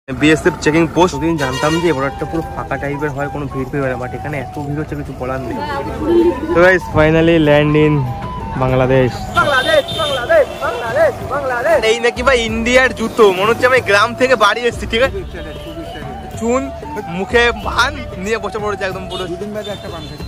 BSF checking post. দিন জানতাম যে বর্ডারটা পুরো ফাঁকা টাইপের হয়, কোনো ভিড় পেয়ে বাট এখানে এত ভিড় হচ্ছে কিছু বলার নেই। তো guys finally land in Bangladesh. এই নাকি ভাই ইন্ডিয়ার জুতো, মনে হচ্ছে আমি গ্রাম থেকে বাড়ি এসেছি। ঠিক আছে, চুন মুখে পান নিয়ে বসে পড়েছে একদম পুরো। দুদিন বাদে একটা পান খাচ্ছি।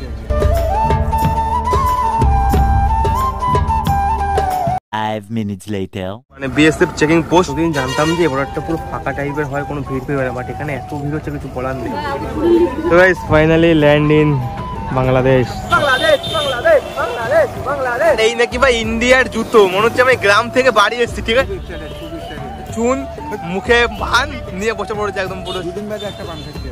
5 minutes later মানে বিএসএফ চেকিং পোস্ট। দিন জানতাম যে বর্ডারটা পুরো ফাঁকা টাইপের হয়, কোনো ভিড় পেয়ে বাট এখানে এত ভিড় হচ্ছে কিছু বলার নেই। তো guys finally land in Bangladesh. এই নাকি ভাই ইন্ডিয়ার জুতো, মনে হচ্ছে আমি গ্রাম থেকে বাড়ি এসেছি। ঠিক আছে, চুন মুখে পান নিয়ে বসে পড়েছে একদম পুরো। দুদিন বাদে একটা পান খাচ্ছি।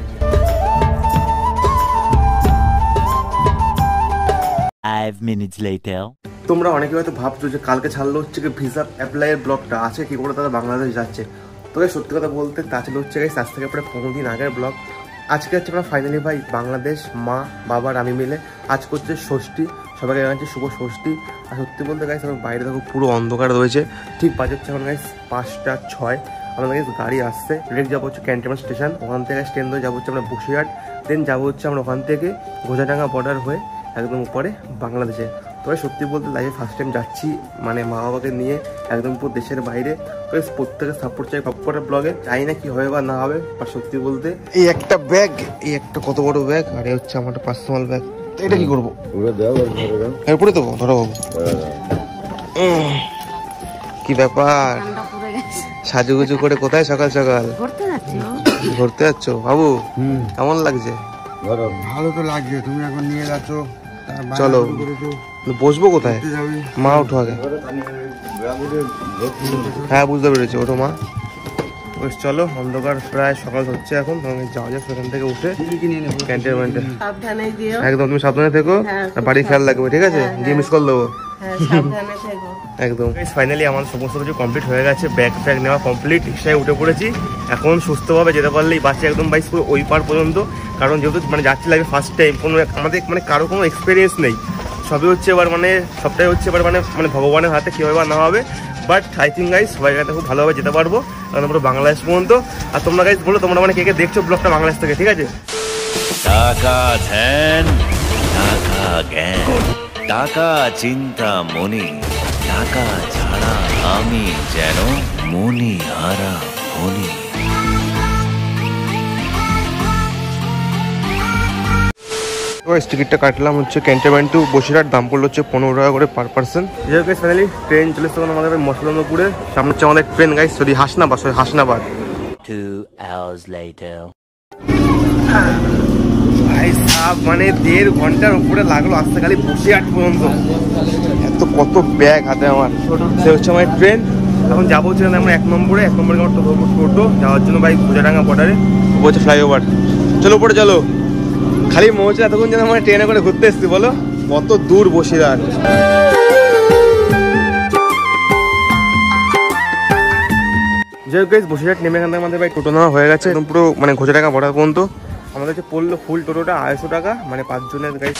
5 minutes later তোমরা অনেকে হয়তো ভাবছো যে কালকে ছাড়লো হচ্ছে কি ভিসা অ্যাপ্লাইয়ের ব্লগটা আছে কি করে তারা বাংলাদেশ যাচ্ছে। তবে সত্যি কথা বলতে তাছাড়া হচ্ছে গাইস আজ থেকে প্রায় 15 দিন আগের ব্লগ। আজকে হচ্ছে আমরা ফাইনালি ভাই বাংলাদেশ মা বাবার আমি মিলে আজ করছে ষষ্ঠী, সবাইকে জানাচ্ছি শুভ ষষ্ঠী। আর সত্যি বলতে গাইস আমার বাইরে দেখো পুরো অন্ধকার রয়েছে। ঠিক বাজে হচ্ছে এখন গাইস 5টা 6। আমাদের গাইস গাড়ি আসছে, ডিরেক্ট যাবো হচ্ছে ক্যান্টনমেন্ট স্টেশন, ওখান থেকে ট্রেন ধরে যাবো হচ্ছে আমরা বসিরহাট, দেন যাবো হচ্ছে আমরা ওখান থেকে ঘোষাডাঙ্গা বর্ডার হয়ে একদম উপরে বাংলাদেশে। তবে সত্যি বলতে লাইফে ফার্স্ট টাইম যাচ্ছি মানে মা বাবাকে নিয়ে একদম পুরো দেশের বাইরে। তো প্রত্যেকের সাপোর্ট চাই সবকটা ব্লগে, চাই না কি হবে বা না হবে। বা সত্যি বলতে এই একটা ব্যাগ, এই একটা কত বড় ব্যাগ, আর এই হচ্ছে আমার পার্সোনাল ব্যাগ। এটা কি করবো এরপরে দেবো ধরো বাবু। কি ব্যাপার সাজুগুজু করে কোথায় সকাল সকাল ঘুরতে যাচ্ছ বাবু? কেমন লাগছে? ভালো তো লাগছে, তুমি এখন নিয়ে যাচ্ছ। চলো বসবো কোথায়? মা ওঠো আগে। হ্যাঁ বুঝতে পেরেছি, ওঠো মা। চলো অন্ধকার প্রায় সকাল হচ্ছে এখন, যাওয়া যাক সেখান থেকে উঠে ক্যান্টনমেন্টে। একদম তুমি সাবধানে থেকো, বাড়ি খেয়াল রাখবে ঠিক আছে? গিয়ে মিস কল দেবো একদম। ফাইনালি আমার সমস্ত কিছু কমপ্লিট হয়ে গেছে, ব্যাগ ফ্যাগ নেওয়া কমপ্লিট, রিক্সায় উঠে পড়েছি। এখন সুস্থভাবে যেতে পারলেই বাসে একদম বাইস পুরো ওই পার পর্যন্ত। কারণ যেহেতু মানে যাচ্ছি লাগে ফার্স্ট টাইম, কোনো আমাদের মানে কারো কোনো এক্সপিরিয়েন্স নেই, সবই হচ্ছে এবার মানে সবটাই হচ্ছে এবার মানে মানে ভগবানের হাতে কী হবে বা না হবে। বাট আই থিঙ্ক গাইস সবাই কাছে খুব ভালোভাবে যেতে পারবো, কারণ পুরো বাংলাদেশ পর্যন্ত। আর তোমরা গাইস বলো তোমরা মানে কে কে দেখছো ব্লগটা বাংলাদেশ থেকে, ঠিক আছে? টাকা ধ্যান টাকা জ্ঞান টাকা চিন্তা মনি, টাকা ছাড়া আমি যেন মনি হারা মনি। টিকিটটা কাটলাম হচ্ছে ক্যান্টনমেন্ট টু বসিরহাট, দাম পড়লো হচ্ছে 15 টাকা করে পার পার্সন। যেহেতু ফাইনালি ট্রেন চলে এসছে আমাদের মসলানপুরে, সামনে হচ্ছে আমাদের train guys, sorry Hasnabad. 2 hours later মানে 1.5 ঘন্টার উপরে লাগলো আসতে খালি বসিরহাট পর্যন্ত। এত কত ব্যাগ হাতে আমার। সে হচ্ছে আমার ট্রেন, এখন যাবো হচ্ছে আমরা 1 নম্বরে আমার টোটো যাওয়ার জন্য ভাই ঘোষাডাঙ্গা বর্ডারে বলছে ফ্লাইওভার। চলো উপরে চলো। খালি মনে হচ্ছে এতক্ষণ যেন আমরা ট্রেনে করে ঘুরতে এসেছি, বলো কত দূর বসিরহাট। যাই হোক গাইস বসিরহাট নেমে এখান থেকে আমাদের ভাই টোটো নেওয়া হয়ে গেছে, একদম পুরো মানে ঘোষাডাঙ্গা বর্ডার পর্যন্ত। আমাদের হচ্ছে পড়লো ফুল টোটোটা 250 টাকা, মানে 5 জনের গাইস।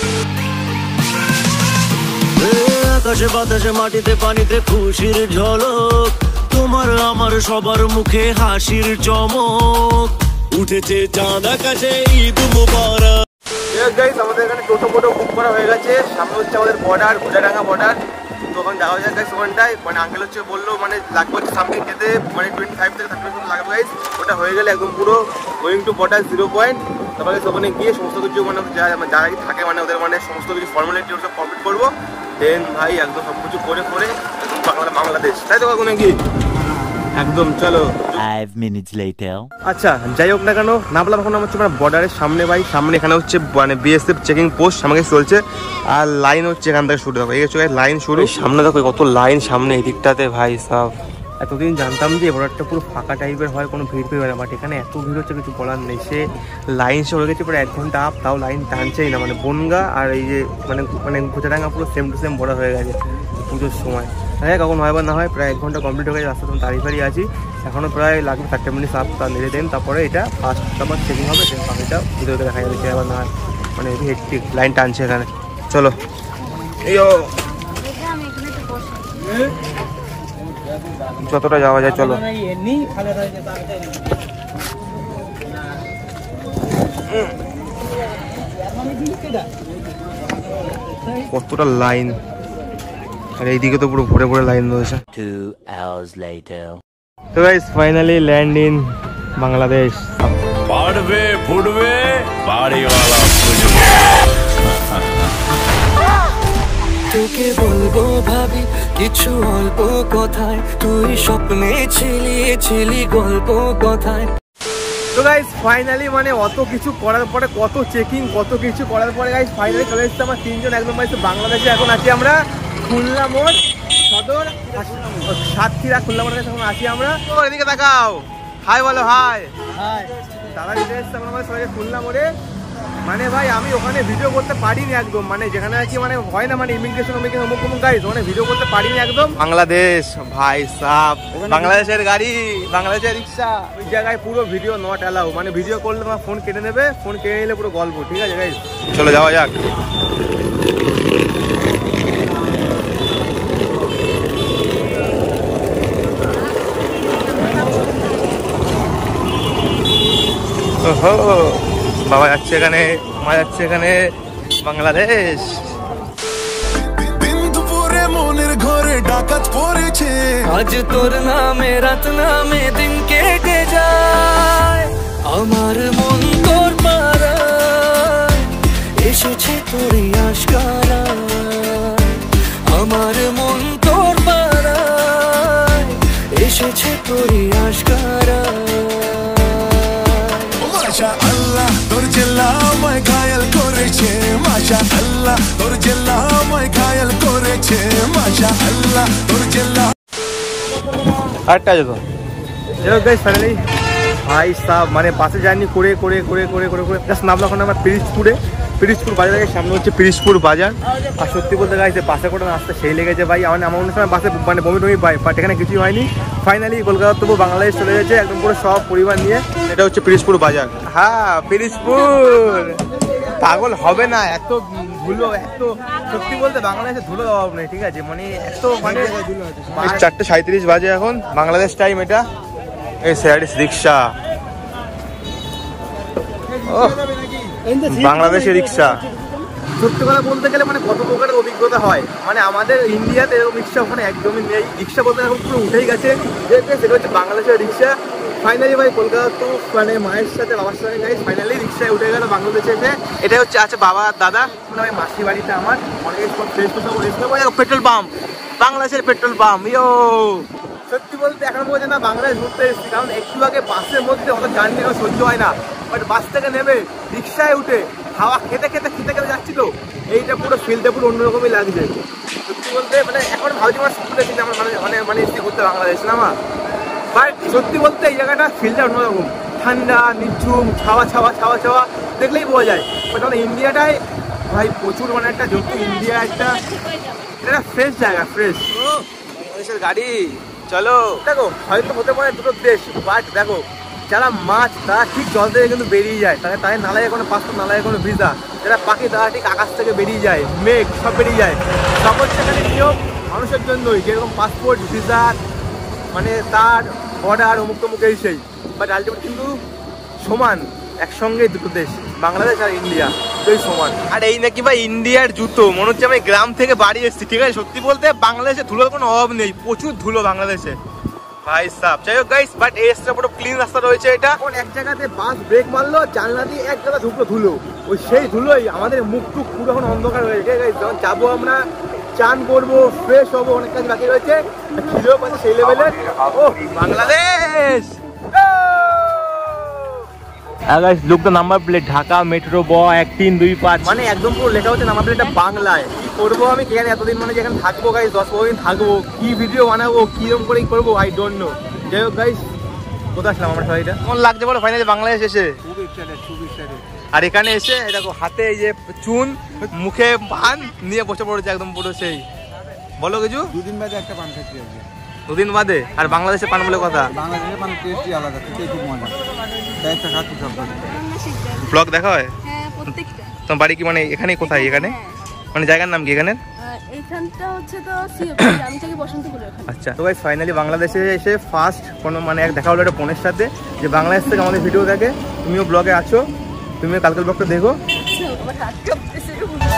আকাশে বাতাসে মাটিতে পানিতে খুশির ঝলক, তোমার আমার সবার মুখে হাসির চমক, উঠেছে চাঁদ আকাশে ঈদ মুবারক। গাইস আমাদের এখানে টোটো বুক করা হয়ে গেছে, সামনে হচ্ছে আমাদের বর্ডার ঘোষাডাঙ্গা বর্ডার। তখন যাওয়া যায় গাইস ওখানটায়, মানে আঙ্কেল হচ্ছে বললো মানে লাগবে হচ্ছে সামথিং যেতে মানে 25 থেকে 30 লাগবে গাইস। ওটা হয়ে গেলে একদম পুরো গোয়িং টু বর্ডার 0 পয়েন্ট। তারপরে ওখানে গিয়ে সমস্ত কিছু মানে যারা থাকে মানে ওদের মানে সমস্ত কিছু ফর্মালিটি ওসব কমপ্লিট করবো। দেন ভাই একদম সব কিছু করে একদম বাংলাদেশ, তাই তো ওখানে গিয়ে একদম। চলো 5 minutes later আচ্ছা যাই হোক না কেন না বললাম, এখন হচ্ছে আমরা বর্ডারের সামনে ভাই, সামনে এখানে হচ্ছে মানে বিএসএফ চেকিং পোস্ট আমাকে চলছে। আর লাইন হচ্ছে এখান থেকে শুরু, দেখো এই হচ্ছে লাইন শুরু। সামনে দেখো কত লাইন সামনে এই দিকটাতে ভাই সব। এতদিন জানতাম যে বর্ডারটা পুরো ফাঁকা টাইপের হয়, কোনো ভিড় পেয়ে বাট এখানে এত ভিড় হচ্ছে কিছু বলার নেই। সে লাইন সে হয়ে গেছে প্রায় 1 ঘন্টা আপ, তাও লাইন টানছেই না। মানে বনগা আর এই যে মানে ঘোষাডাঙ্গা পুরো সেম টু সেম বর্ডার হয়ে গেছে পুজোর সময়। হ্যাঁ কখন হয় বা না হয়, প্রায় 1 ঘন্টা কমপ্লিট হয়ে গেছে। রাস্তা তখন তাড়িয়ে আছি, এখনও প্রায় লাগবে 30 মিনিট আপ। তার নেড়ে দেন তারপরে এটা ফার্স্ট আবার চেকিং হবে, দেন বাকিটা ভিতরে দেখা যাবে কি আবার না হয়। মানে হেক্টিক লাইন টানছে এখানে। চলো যতটা যাওয়া যায় চলো। কতটা লাইন, আর এইদিকে তো পুরো ভরে ভরে লাইন রয়েছে। 2 hours later. তো guys finally land in Bangladesh. পাড়বে ফুটবে বাড়িওয়ালা খুঁজবে। তোকে বলবো ভাবি কিছু অল্প কথায়, তুই স্বপ্নে ছিলি গল্প কথায়। তো গাইস ফাইনালি মানে অত কিছু করার পরে, কত চেকিং, কত কিছু করার পরে গাইস ফাইনালি চলে এসেছে আমার তিনজন একদম বাংলাদেশে। এখন আছি আমরা খুলনা মোড় সদর, সাতক্ষীরা খুলনা মোড়ের কাছে এখন আছি আমরা। এদিকে তাকাও, হাই বলো, হাই। তারা চলে এসেছে আমরা সবাই খুলনা মোড়ে। মানে ভাই আমি ওখানে ভিডিও করতে পারিনি একদম, মানে যেখানে আর কি মানে হয় না মানে ইমিগ্রেশন অমুক গাইস, ওখানে ভিডিও করতে পারিনি একদম। বাংলাদেশ ভাই সাব, বাংলাদেশের গাড়ি, বাংলাদেশের রিক্সা, ওই জায়গায় পুরো ভিডিও নট অ্যালাউ। মানে ভিডিও করলে তোমার ফোন কেটে নেবে, ফোন কেটে নিলে পুরো গল্প। ঠিক আছে গাইস, চলে যাওয়া যাক। বাবা যাচ্ছে এখানে, মা যাচ্ছে এখানে, বাংলাদেশ। দুপুরে মনের ঘরে ডাকাত পড়েছে, আজ তোর নামে রাত নামে দিন কেটে যায়, আমার মন তোর পাড়ায় এসেছে তোরই আশকারা, আমার মন তোর পাড়ায় এসেছে তোরই আশকারা। মাশা আল্লাহ তোর জেলা আমায় ঘায়াল করেছে, মাশা আল্লাহ তোর জেলা আমায় ঘায়াল করেছে, মাশা আল্লাহ তোর জেলা। আটটা যেত গাইস ফাইনালি ভাই সাহ, মানে বাসে জার্নি করে করে করে করে করে করে জাস্ট নামলো এখন আমার পিরিজপুর বাজারের সামনে হচ্ছে পিরিজপুর বাজার। আর সত্যি বলতে গাইছে বাসে করে আসতে সেই লেগেছে ভাই। আমার অন্য সময় বাসে মানে বমি পাই, বাট এখানে কিছুই হয়নি। ফাইনালি কলকাতা তবু বাংলাদেশ চলে গেছে একদম পুরো সব পরিবার নিয়ে। এটা হচ্ছে পিরিজপুর বাজার। হ্যাঁ পিরিজপুর, পাগল হবে না, এত ধুলো, এত সত্যি বলতে বাংলাদেশে ধুলো অভাব নেই। ঠিক আছে, মানে এত মানে 4:37 বাজে এখন বাংলাদেশ টাইম। এটা এই স্যারিস রিক্সা, বাংলাদেশের রিক্সা। সত্যি কথা বলতে গেলে মানে কত প্রকারের অভিজ্ঞতা হয়, মানে আমাদের ইন্ডিয়াতে এরকম রিক্সা ওখানে একদমই নেই। রিক্সা বলতে এখন পুরো উঠেই গেছে, সেটা হচ্ছে বাংলাদেশের রিক্সা। ফাইনালি ভাই কলকাতা তো মানে মায়ের সাথে বাবার সাথে গাইস ফাইনালি রিক্সায় উঠে গেল বাংলাদেশে এসে। এটা হচ্ছে আছে বাবা দাদা, মানে ওই মাসির বাড়িতে আমার অনেক পেট্রোল পাম্প, বাংলাদেশের পেট্রোল পাম্প। ইয়ো সত্যি বলতে এখন বলছে না বাংলাদেশ ঘুরতে এসেছি, কারণ একটু আগে বাসের মধ্যে অত জার্নি সহ্য হয় না, বাট বাস থেকে নেমে রিক্সায় উঠে হাওয়া খেতে যাচ্ছি তো এইটা পুরো ফিলটা পুরো অন্যরকমই লাগছে। সত্যি বলতে মানে এখন ভাবছি আমার স্কুলে এসেছি আমার মানে এসেছি ঘুরতে বাংলাদেশ না মা, বাট সত্যি বলতে এই জায়গাটা ফিলটা অন্যরকম, ঠান্ডা নিঝুম, ছাওয়া দেখলেই বোঝা যায়। বাট আমাদের ইন্ডিয়াটাই ভাই প্রচুর মানে একটা যত ইন্ডিয়া একটা ফ্রেশ জায়গা, ফ্রেশ। বাংলাদেশের গাড়ি চলো, দেখো হয়তো হতে পারে দুটো দেশ, বাট দেখো যারা মাছ তারা ঠিক জল থেকে কিন্তু বেরিয়ে যায়, তাদের নালায় কোনো পাসপোর্ট, নালায় কোনো ভিসা, যারা পাখি তারা ঠিক আকাশ থেকে বেরিয়ে যায়, মেঘ সব বেরিয়ে যায়। সকল সেখানে নিয়ম মানুষের জন্যই, যেরকম পাসপোর্ট ভিসা মানে তার বর্ডার অমুক তমুক এই সেই, বাট আলটিমেট কিন্তু সমান একসঙ্গে দুটো দেশ, বাংলাদেশ আর ইন্ডিয়া দুটোই সমান। আর এই নাকি ভাই ইন্ডিয়ার জুতো, মনে হচ্ছে আমি গ্রাম থেকে বাড়ি এসেছি। ঠিক আছে, সত্যি বলতে বাংলাদেশে ধুলোর কোনো অভাব নেই, প্রচুর ধুলো বাংলাদেশে ভাই সাব। যাই হোক গাইস, বাট এই রাস্তা পুরো ক্লিন রাস্তা রয়েছে। এটা এক জায়গাতে বাস ব্রেক মারলো, জানলা দিয়ে এক জায়গা ঢুকলো ধুলো, ওই সেই ধুলোই আমাদের মুখ টুক পুরো এখন অন্ধকার হয়ে গেছে। যখন যাবো আমরা চান করবো, ফ্রেশ হবো, অনেক কাজ বাকি রয়েছে, খিদেও পাচ্ছে সেই লেভেলের। ও Bangladesh, look the number plate, Dhaka metro ব 1325, মানে একদম পুরো লেখা হচ্ছে নাম্বার প্লেটটা বাংলায়। কি করবো আমি কেন এতদিন মানে যেখানে থাকবো গাইস 10-15 দিন থাকবো, কি ভিডিও বানাবো, কিরকম করে করবো আই ডোন্ট নো। যাই হোক গাইস, কোথায় আসলাম আমরা সবাইটা, কেমন লাগছে বলো ফাইনালি বাংলাদেশ এসে? আর এখানে এসে দেখো হাতে এই যে চুন, মুখে পান নিয়ে বসে পড়েছে একদম পুরো সেই। বলো কিছু। 2 দিন বাদে একটা পান খাচ্ছি আজকে। 2 দিন বাদে? আর বাংলাদেশে পান বলে কথা, বাংলাদেশের পান টেস্টই আলাদা, খেতে খুব মজা। তাই একটা খাচ্ছি সব। ব্লগ দেখা হয়? হ্যাঁ প্রত্যেকটা। তোমার বাড়ি কি মানে এখানে কোথায়? এখানে মানে জায়গার নাম কি এখানে? এইখানটা হচ্ছে তো আমি থেকে বসন্তপুর। আচ্ছা, তো ভাই ফাইনালি বাংলাদেশে এসে ফার্স্ট কোনো মানে এক দেখা হলো একটা বোনের সাথে, যে বাংলাদেশ থেকে আমাদের ভিডিও দেখে, তুমিও ব্লগে আছো। তুমি কালকের ব্লগটা দেখো। আমার হাত কাঁপতেছে।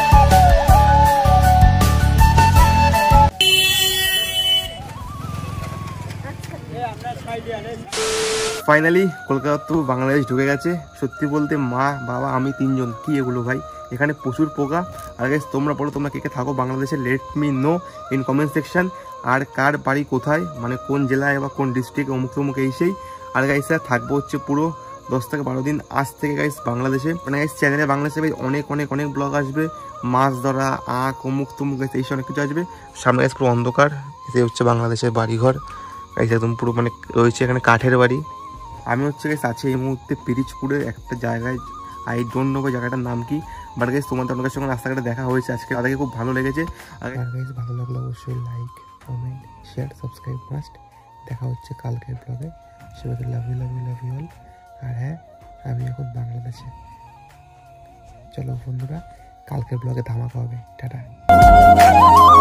ফাইনালি কলকাতা তো বাংলাদেশ ঢুকে গেছে। সত্যি বলতে মা বাবা আমি 3 জন, কি এগুলো ভাই, এখানে প্রচুর পোকা। আর গাইস তোমরা বলো তোমরা কে কে থাকো বাংলাদেশে, let me know in comment section. আর কার বাড়ি কোথায়, মানে কোন জেলায় বা কোন ডিস্ট্রিক্ট, অমুক তমুক এই সেই। আর গাইস থাকবো হচ্ছে পুরো 10 থেকে 12 দিন আজ থেকে গাইস বাংলাদেশে। মানে গাইস চ্যানেলে বাংলাদেশে ভাই অনেক অনেক অনেক ব্লগ আসবে, মাছ ধরা, আঁক, অমুক তমুক গাইস এইসব অনেক কিছু আসবে। সামনে গাইস পুরো অন্ধকার, এতে হচ্ছে বাংলাদেশের বাড়িঘর গাইস, একদম পুরো মানে রয়েছে এখানে কাঠের বাড়ি। আমি হচ্ছে গাইস আছি এই মুহূর্তে পিরিচপুরের একটা জায়গায়, আই ডোন্ট নো ভাই জায়গাটার নাম কি, বাট গাইস তোমাদের অনেকের সঙ্গে রাস্তাঘাটে দেখা হয়েছে আজকে, তাদেরকে খুব ভালো লেগেছে। আর গাইস ভালো লাগলে অবশ্যই like, comment, share, subscribe must. দেখা হচ্ছে কালকের ব্লগে। সবাইকে love you love you love you all. আর হ্যাঁ, আমি এখন বাংলাদেশে। চলো বন্ধুরা, কালকের ব্লগে ধামাকা হবে। টাটা।